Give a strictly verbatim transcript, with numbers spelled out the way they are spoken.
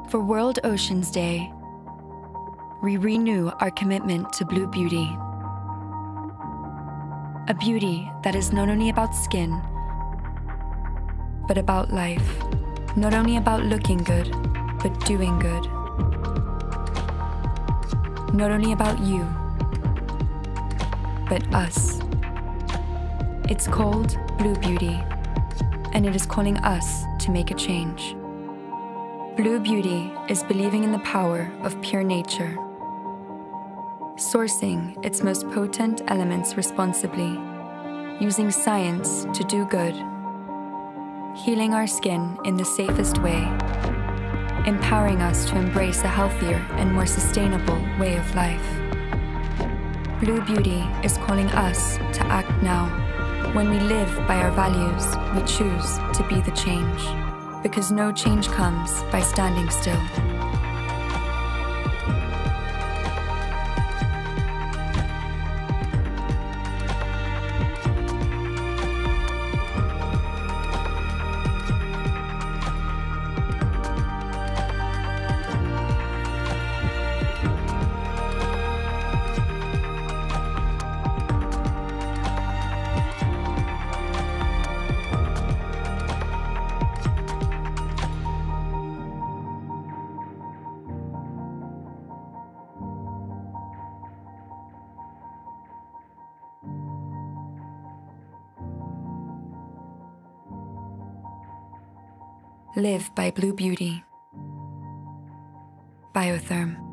For World Oceans Day, we renew our commitment to blue beauty. A beauty that is not only about skin, but about life. Not only about looking good, but doing good. Not only about you, but us. It's called Blue Beauty, and it is calling us to make a change. Blue Beauty is believing in the power of pure nature, sourcing its most potent elements responsibly, using science to do good, healing our skin in the safest way, empowering us to embrace a healthier and more sustainable way of life. Blue Beauty is calling us to act now. When we live by our values, we choose to be the change, because no change comes by standing still. Live by Blue Beauty. Biotherm.